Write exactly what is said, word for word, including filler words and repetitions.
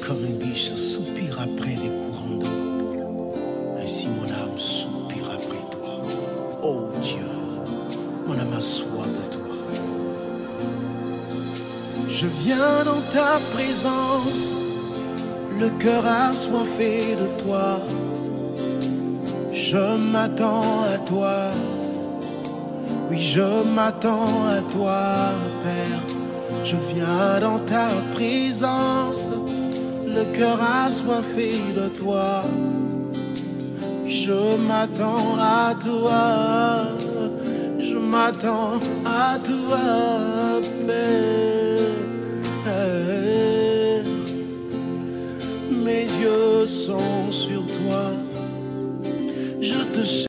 Comme une biche soupire après des courants d'eau, ainsi mon âme soupire après toi. Oh Dieu, mon âme a soif de toi. Je viens dans ta présence, le cœur assoiffé de toi. Je m'attends à toi, oui je m'attends à toi, Père. Je viens dans ta présence, le cœur assoiffé de toi. Je m'attends à toi, je m'attends à toi, Père. Mes yeux sont sur toi, je te cherche.